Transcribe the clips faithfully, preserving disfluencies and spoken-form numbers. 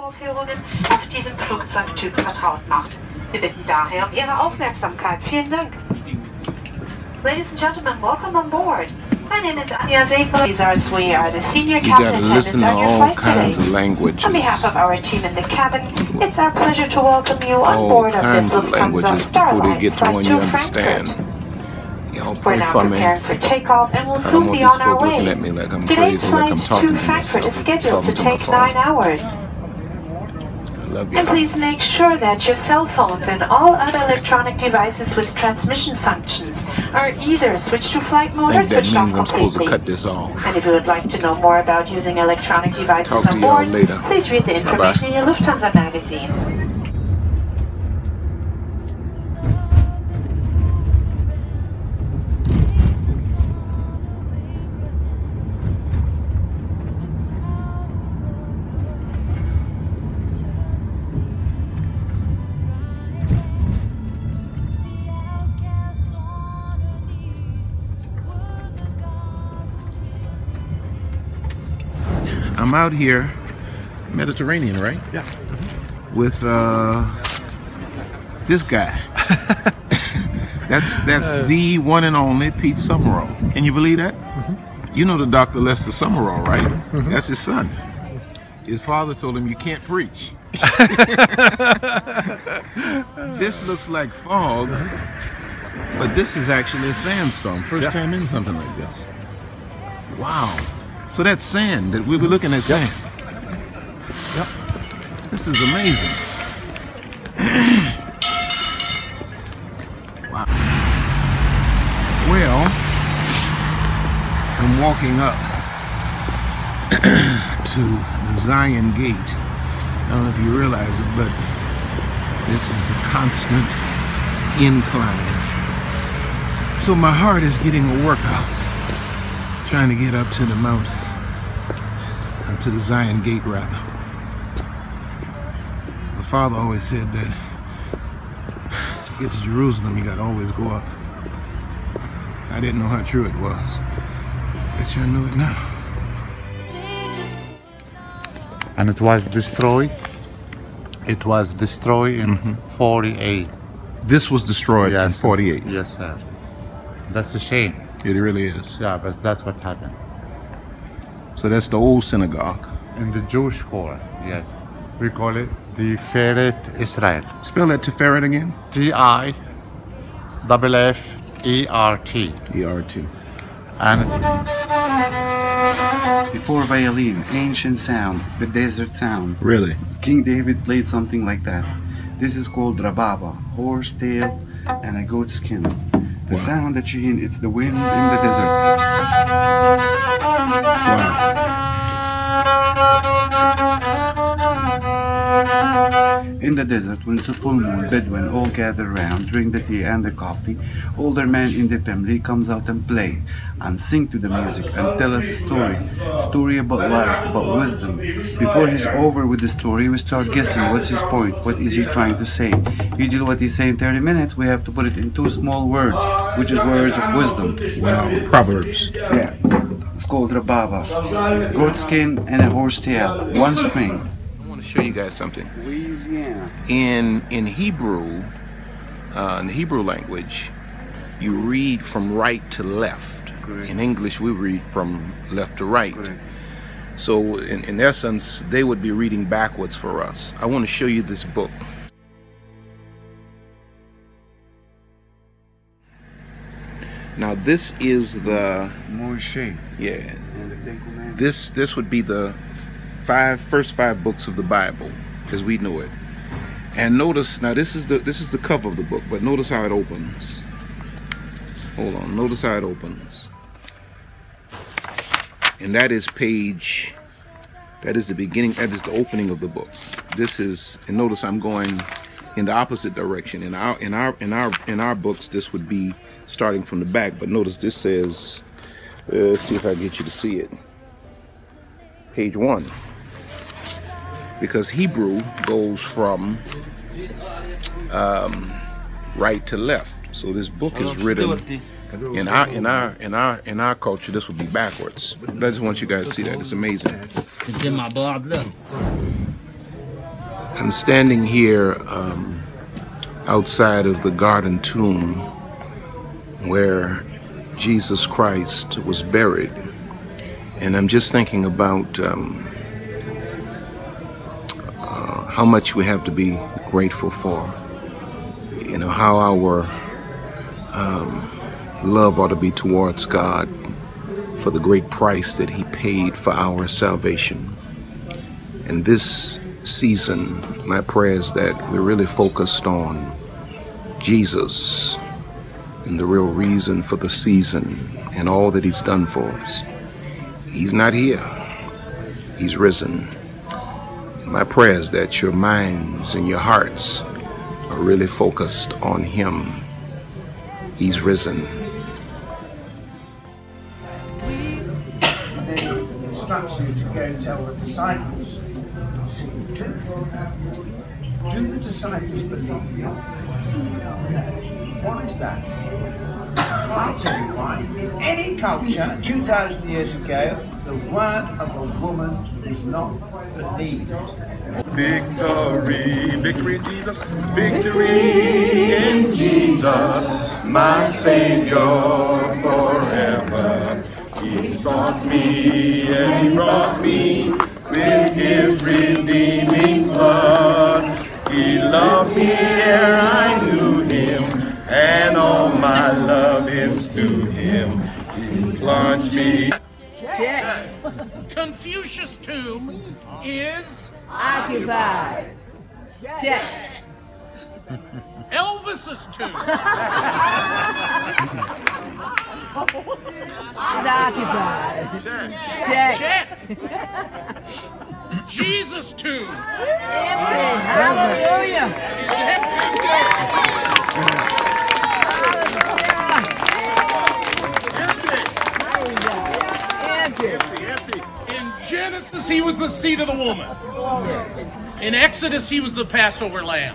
Vorführungen auf diesem Flugzeugtyp vertraut macht. Wir bitten daher um Ihre Aufmerksamkeit. Vielen Dank. Ladies and gentlemen, welcome on board. My name is Anya Zeko. These are we are the senior cabin attendants on your flight today. On behalf of our team in the cabin, it's our pleasure to welcome you on board of this Lufthansa Starline flight to Frankfurt. We're now preparing for takeoff and will soon be on our way. Today's flight to Frankfurt is scheduled to take nine hours. And please make sure that your cell phones and all other electronic devices with transmission functions are either switched to flight mode or switched off completely. And if you would like to know more about using electronic devices on board, please read the information in your Lufthansa magazine. I'm out here, Mediterranean, right? Yeah. Mm-hmm. With uh, this guy. that's that's uh, the one and only Pete Summerall. Can you believe that? Mm-hmm. You know the Doctor Lester Summerall, right? Mm-hmm. That's his son. His father told him, you can't preach. This looks like fog, but this is actually a sandstorm. First yeah. time in something like this. Wow. So that's sand, that we were looking at sand. Yep. Yep. This is amazing. Wow. Well, I'm walking up to the Zion Gate. I don't know if you realize it, but this is a constant incline. So my heart is getting a workout, trying to get up to the mountain. To the Zion Gate, rather. My father always said that to get to Jerusalem, you gotta always go up. I didn't know how true it was, but I know it now. And it was destroyed. It was destroyed in mm-hmm. forty-eight. This was destroyed yes, in forty-eight. Yes, sir. That's a shame. It really is. Yeah, but that's what happened. So that's the old synagogue. In the Jewish core, yes. We call it the Tiferet Israel. Spell that Tiferet again. T I F F E R T. E R T. And before violin, ancient sound, the desert sound. Really? King David played something like that. This is called rababa, horse tail and a goat skin. The wow. sound that you hear, it's the wind in the desert. Wow. In the desert, when it's a full moon, Bedouin all gather around, drink the tea and the coffee. Older man in the family comes out and play and sing to the music and tell us a story. Story about life, about wisdom. Before he's over with the story, we start guessing what's his point, what is he trying to say. Usually what he's saying in thirty minutes, we have to put it in two small words, which is words of wisdom. Wow, Proverbs. Yeah. It's called Rababa. Goat skin and a horse tail, one string. I want to show you guys something. Louisiana. In in Hebrew, uh, in the Hebrew language, you read from right to left. Correct. In English, we read from left to right. Correct. So in, in essence, they would be reading backwards for us. I want to show you this book. Now this is the Moshe. Yeah. This this would be the five first five books of the Bible, because we know it. And notice now this is the this is the cover of the book, but notice how it opens. Hold on, notice how it opens. And that is page, that is the beginning, that is the opening of the book. This is, and notice I'm going in the opposite direction. In our in our in our in our books, this would be starting from the back, but notice this says, uh, let's see if I can get you to see it. Page one. Because Hebrew goes from um, right to left. So this book is written in our in our in our in our culture. This would be backwards. I just want you guys to see that. It's amazing. I'm standing here um, outside of the garden tomb where Jesus Christ was buried. And I'm just thinking about um, uh, how much we have to be grateful for. You know, how our um, love ought to be towards God for the great price that He paid for our salvation. And this season, my prayer is that we're really focused on Jesus and the real reason for the season and all that He's done for us. He's not here. He's risen. My prayer is that your minds and your hearts are really focused on Him. He's risen. Instructs you to go and tell the disciples. See, do, do the disciples believe you? Why is that? Well, I'll tell you why. In any culture, two thousand years ago, the word of a woman is not believed. Victory, victory in Jesus, victory in Jesus, my Savior forever. He sought me and He brought me with His redeeming blood. He loved me ere I knew Him, and all my love is to Him. He plunged me. Check. Confucius' tomb is Occupied. Check. Elvis's tomb. It's occupied. Check. Check. Jesus' tomb. Empty. Hallelujah. In Genesis, He was the seed of the woman. In Exodus, He was the Passover lamb.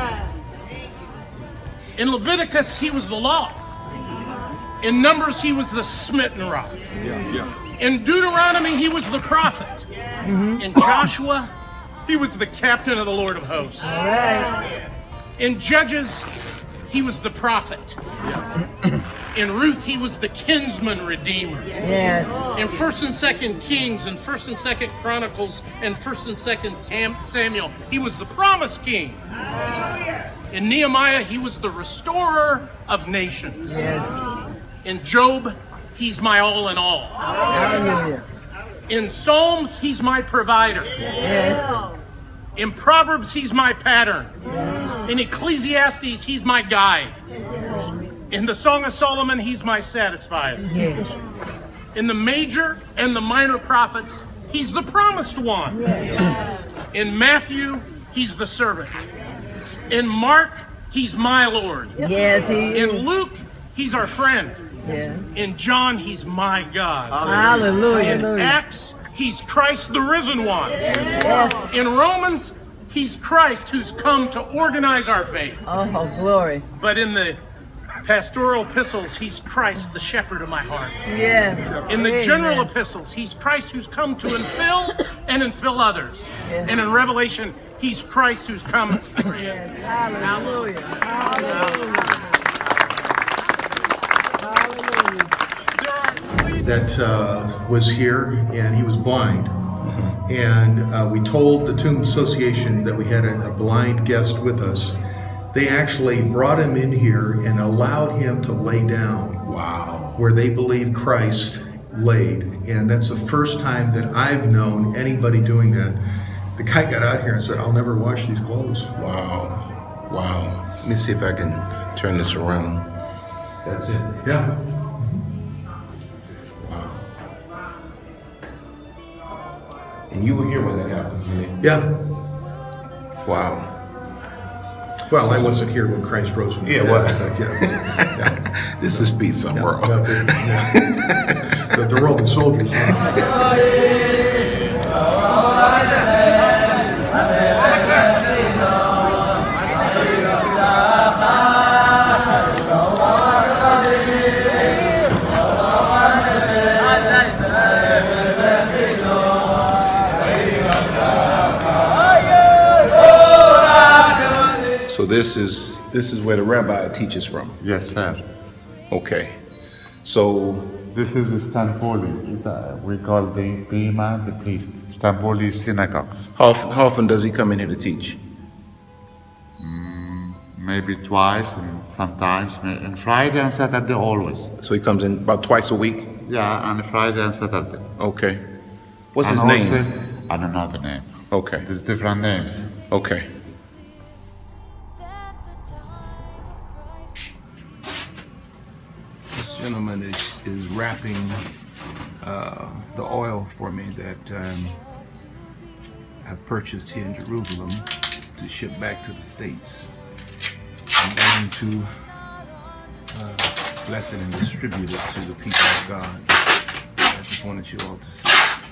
In Leviticus, He was the law. In Numbers, He was the smitten rock. In Deuteronomy, He was the prophet. In Joshua, He was the captain of the Lord of hosts. In Judges, He was the prophet. In Ruth, He was the kinsman redeemer. Yes. In First and Second Kings, and First and Second Chronicles, and First and Second Samuel, He was the promised king. In Nehemiah, He was the restorer of nations. Yes. In Job, He's my all in all. Hallelujah. In Psalms, He's my provider. Yes. In Proverbs, He's my pattern. In Ecclesiastes, He's my guide. In the Song of Solomon, He's my satisfier. Yes. In the major and the minor prophets, He's the promised one. In Matthew, He's the servant. In Mark, He's my Lord. Yes, He is. In Luke, He's our friend. Yeah. In John, He's my God. Hallelujah. In Acts, He's Christ the risen one. Yes. In Romans, He's Christ who's come to organize our faith. Oh, glory. But in the pastoral epistles, He's Christ, the shepherd of my heart. Yes. In the Amen. general epistles, He's Christ who's come to infill and infill others. Yes. And in Revelation, He's Christ who's come. Yes. Hallelujah. Hallelujah. That uh, was here, and he was blind. And uh, we told the Tomb Association that we had a, a blind guest with us. They actually brought him in here and allowed him to lay down. Wow. Where they believe Christ laid. And that's the first time that I've known anybody doing that. The guy got out here and said, "I'll never wash these clothes." Wow. Wow. Let me see if I can turn this around. That's it. Yeah. And you were here when that happened, didn't you? Yeah. Wow. Well, I wasn't here when Christ rose from the Yeah, dead. well. but, yeah, yeah. This is peace on world. Yeah, the, yeah. the, the Roman soldiers. Oh, this is this is where the rabbi teaches from. Yes, sir. Okay. So This is Istanbuli. The- We call the Bima, the priest. Istanbuli synagogue. how often, how often does he come in here to teach? Maybe twice, and sometimes ma- and Friday and Saturday always. So he comes in about twice a week. Yeah, on Friday and Saturday. Okay. What's And his name? also- I don't know the name. Okay. There's different names. Okay. This gentleman is, is wrapping uh, the oil for me that um, I purchased here in Jerusalem to ship back to the States. I'm going to uh, bless it and distribute it to the people of God. I just wanted you all to see.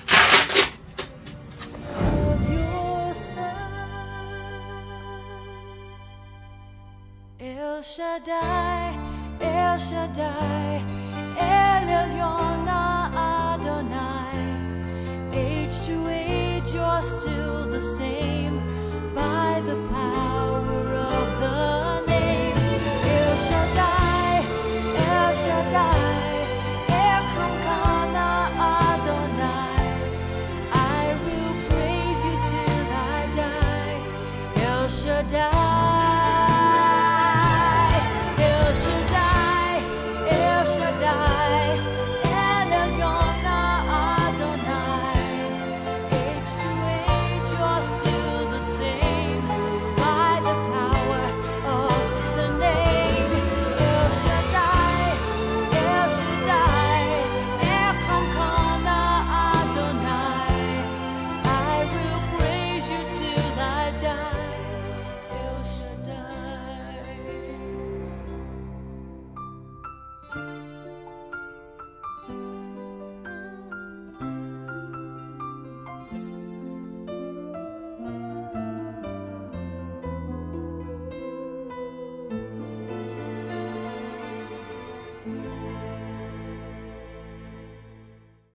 El Shaddai, El Shaddai, El Elyon Adonai. Age to age, you're still the same by the power of the name. El Shaddai, El Shaddai, El Kamkana Adonai. I will praise you till I die. El Shaddai.